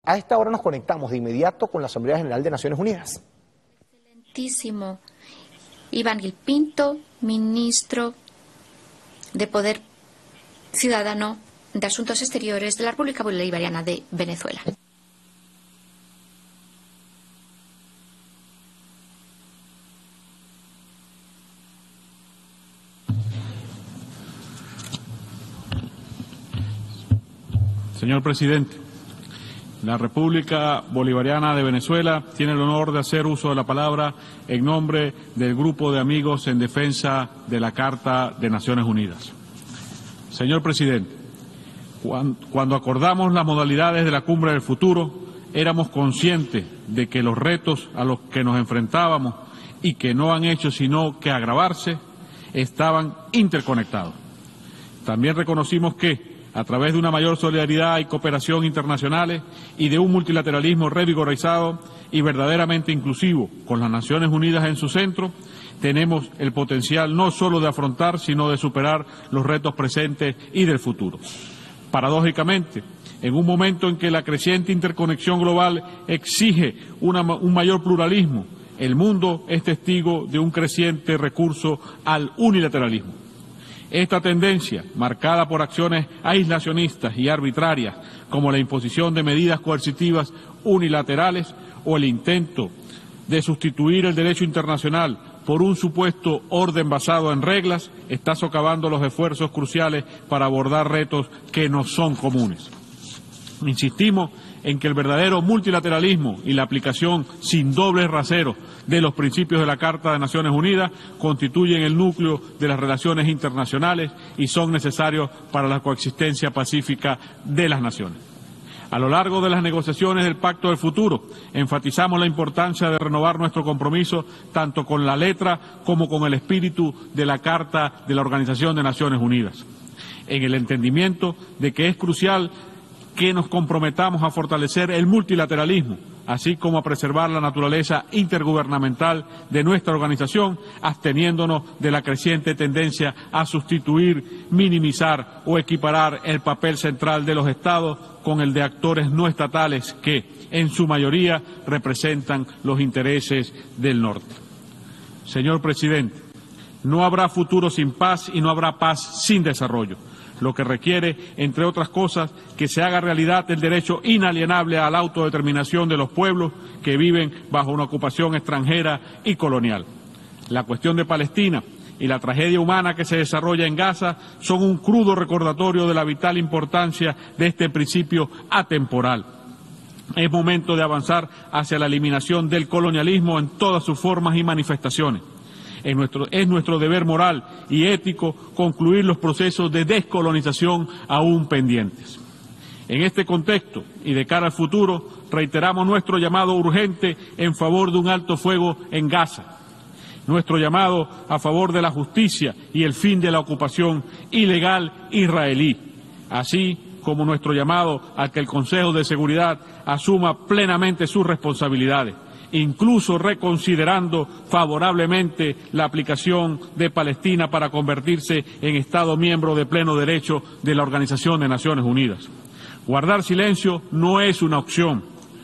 A esta hora nos conectamos de inmediato con la Asamblea General de Naciones Unidas. Excelentísimo Iván Gil Pinto, ministro de Poder Ciudadano de Asuntos Exteriores de la República Bolivariana de Venezuela. Señor presidente, la República Bolivariana de Venezuela tiene el honor de hacer uso de la palabra en nombre del Grupo de Amigos en Defensa de la Carta de Naciones Unidas. Señor presidente, cuando acordamos las modalidades de la Cumbre del Futuro, éramos conscientes de que los retos a los que nos enfrentábamos y que no han hecho sino que agravarse, estaban interconectados. También reconocimos que, a través de una mayor solidaridad y cooperación internacionales y de un multilateralismo revigorizado y verdaderamente inclusivo, con las Naciones Unidas en su centro, tenemos el potencial no solo de afrontar, sino de superar los retos presentes y del futuro. Paradójicamente, en un momento en que la creciente interconexión global exige un mayor pluralismo, el mundo es testigo de un creciente recurso al unilateralismo. Esta tendencia, marcada por acciones aislacionistas y arbitrarias, como la imposición de medidas coercitivas unilaterales o el intento de sustituir el derecho internacional por un supuesto orden basado en reglas, está socavando los esfuerzos cruciales para abordar retos que nos son comunes. Insistimos en que el verdadero multilateralismo y la aplicación sin dobles raseros de los principios de la Carta de Naciones Unidas constituyen el núcleo de las relaciones internacionales y son necesarios para la coexistencia pacífica de las naciones. A lo largo de las negociaciones del Pacto del Futuro, enfatizamos la importancia de renovar nuestro compromiso tanto con la letra como con el espíritu de la Carta de la Organización de Naciones Unidas, en el entendimiento de que es crucial que nos comprometamos a fortalecer el multilateralismo, así como a preservar la naturaleza intergubernamental de nuestra organización, absteniéndonos de la creciente tendencia a sustituir, minimizar o equiparar el papel central de los Estados con el de actores no estatales que, en su mayoría, representan los intereses del norte. Señor presidente, no habrá futuro sin paz y no habrá paz sin desarrollo, lo que requiere, entre otras cosas, que se haga realidad el derecho inalienable a la autodeterminación de los pueblos que viven bajo una ocupación extranjera y colonial. La cuestión de Palestina y la tragedia humana que se desarrolla en Gaza son un crudo recordatorio de la vital importancia de este principio atemporal. Es momento de avanzar hacia la eliminación del colonialismo en todas sus formas y manifestaciones. Es nuestro deber moral y ético concluir los procesos de descolonización aún pendientes. En este contexto y de cara al futuro, reiteramos nuestro llamado urgente en favor de un alto fuego en Gaza, nuestro llamado a favor de la justicia y el fin de la ocupación ilegal israelí, así como nuestro llamado a que el Consejo de Seguridad asuma plenamente sus responsabilidades, incluso reconsiderando favorablemente la aplicación de Palestina para convertirse en Estado miembro de pleno derecho de la Organización de Naciones Unidas. Guardar silencio no es una opción,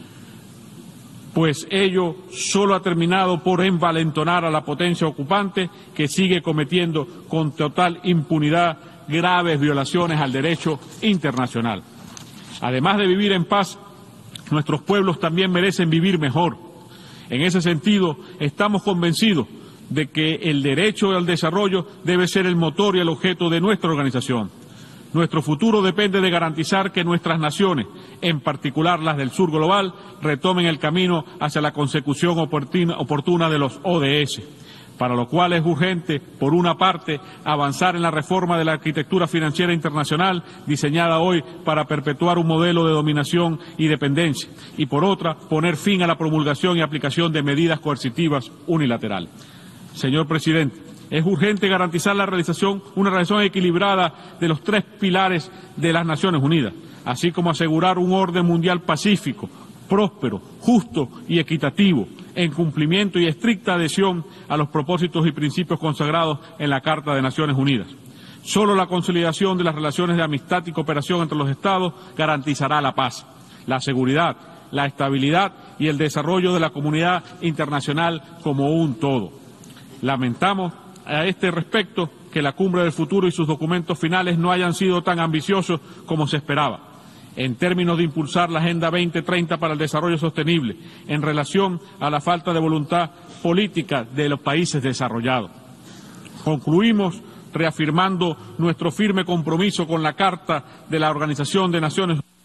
pues ello solo ha terminado por envalentonar a la potencia ocupante que sigue cometiendo con total impunidad graves violaciones al derecho internacional. Además de vivir en paz, nuestros pueblos también merecen vivir mejor. En ese sentido, estamos convencidos de que el derecho al desarrollo debe ser el motor y el objeto de nuestra organización. Nuestro futuro depende de garantizar que nuestras naciones, en particular las del sur global, retomen el camino hacia la consecución oportuna de los ODS, para lo cual es urgente, por una parte, avanzar en la reforma de la arquitectura financiera internacional diseñada hoy para perpetuar un modelo de dominación y dependencia, y por otra, poner fin a la promulgación y aplicación de medidas coercitivas unilaterales. Señor presidente, es urgente garantizar una realización equilibrada de los tres pilares de las Naciones Unidas, así como asegurar un orden mundial pacífico, próspero, justo y equitativo, en cumplimiento y estricta adhesión a los propósitos y principios consagrados en la Carta de Naciones Unidas. Solo la consolidación de las relaciones de amistad y cooperación entre los Estados garantizará la paz, la seguridad, la estabilidad y el desarrollo de la comunidad internacional como un todo. Lamentamos a este respecto que la Cumbre del Futuro y sus documentos finales no hayan sido tan ambiciosos como se esperaba, en términos de impulsar la Agenda 2030 para el desarrollo sostenible, en relación a la falta de voluntad política de los países desarrollados. Concluimos reafirmando nuestro firme compromiso con la Carta de la Organización de Naciones Unidas.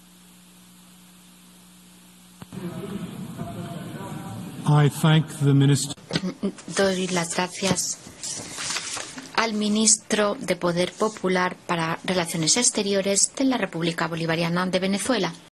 I thank the minister. Doy las gracias al ministro de Poder Popular para Relaciones Exteriores de la República Bolivariana de Venezuela.